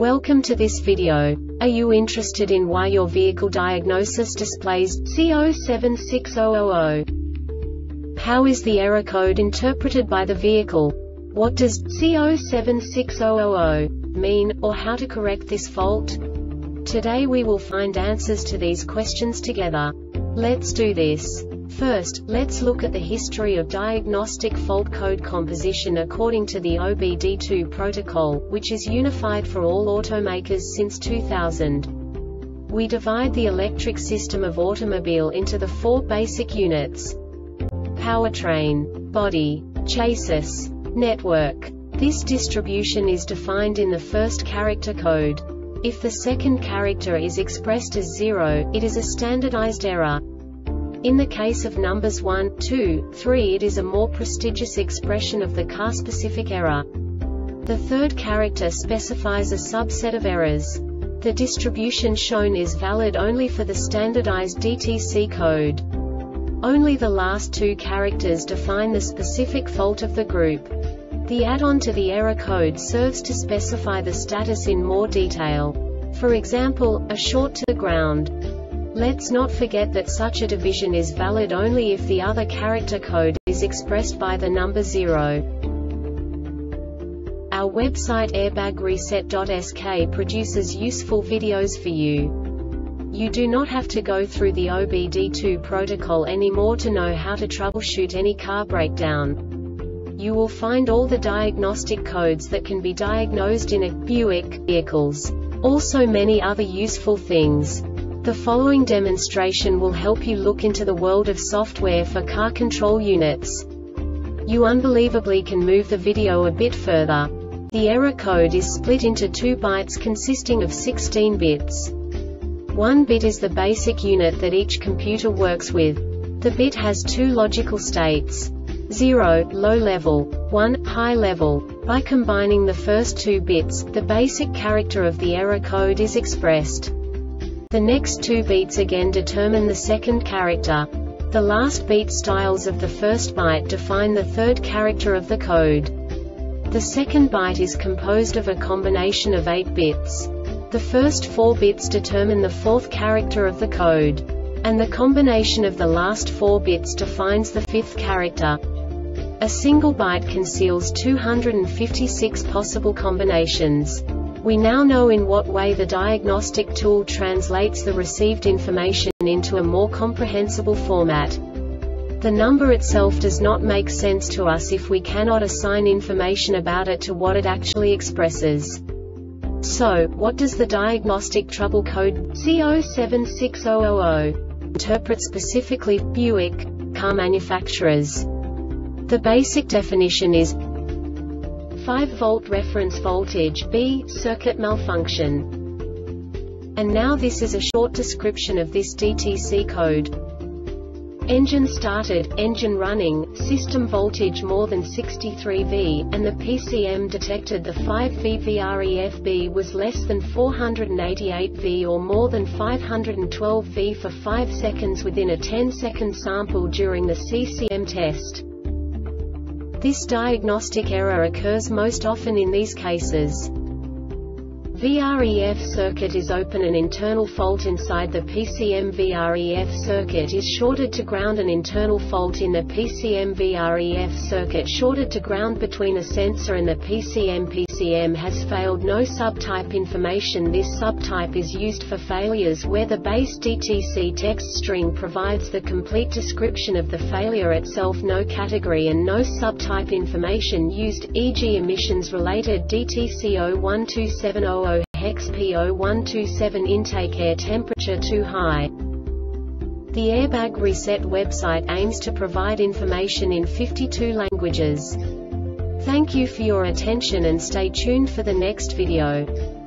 Welcome to this video. Are you interested in why your vehicle diagnosis displays C076000? How is the error code interpreted by the vehicle? What does C076000 mean, or how to correct this fault? Today we will find answers to these questions together. Let's do this. First, let's look at the history of diagnostic fault code composition according to the OBD2 protocol, which is unified for all automakers since 2000. We divide the electric system of automobile into the four basic units: powertrain, body, chassis, network. This distribution is defined in the first character code. If the second character is expressed as 0, it is a standardized error. In the case of numbers 1, 2, 3, it is a more prestigious expression of the car-specific error. The third character specifies a subset of errors. The distribution shown is valid only for the standardized DTC code. Only the last two characters define the specific fault of the group. The add-on to the error code serves to specify the status in more detail. For example, a short to the ground. Let's not forget that such a division is valid only if the other character code is expressed by the number 0. Our website airbagreset.sk produces useful videos for you. You do not have to go through the OBD2 protocol anymore to know how to troubleshoot any car breakdown. You will find all the diagnostic codes that can be diagnosed in a Buick vehicles. Also many other useful things. The following demonstration will help you look into the world of software for car control units. You unbelievably can move the video a bit further. The error code is split into 2 bytes consisting of 16 bits. 1 bit is the basic unit that each computer works with. The bit has 2 logical states: 0, low level, 1, high level. By combining the first 2 bits, the basic character of the error code is expressed. The next 2 beats again determine the second character. The last beat styles of the first byte define the third character of the code. The second byte is composed of a combination of 8 bits. The first 4 bits determine the fourth character of the code. And the combination of the last 4 bits defines the fifth character. A single byte conceals 256 possible combinations. We now know in what way the diagnostic tool translates the received information into a more comprehensible format. The number itself does not make sense to us if we cannot assign information about it to what it actually expresses. So, what does the diagnostic trouble code C076000 interpret specifically for Buick car manufacturers? The basic definition is 5-volt reference voltage, B, circuit malfunction. And now this is a short description of this DTC code. Engine started, engine running, system voltage more than 63 V, and the PCM detected the 5 V VREFB was less than 488 V or more than 512 V for 5 seconds within a 10-second sample during the CCM test. This diagnostic error occurs most often in these cases. VREF circuit is open. An internal fault inside the PCM VREF circuit is shorted to ground. An internal fault in the PCM VREF circuit shorted to ground between a sensor and the PCM has failed. No subtype information. This subtype is used for failures where the base DTC text string provides the complete description of the failure itself. No category and no subtype information used, e.g. emissions related DTC 012700 hex P0127 intake air temperature too high. The Airbag Reset website aims to provide information in 52 languages. Thank you for your attention and stay tuned for the next video.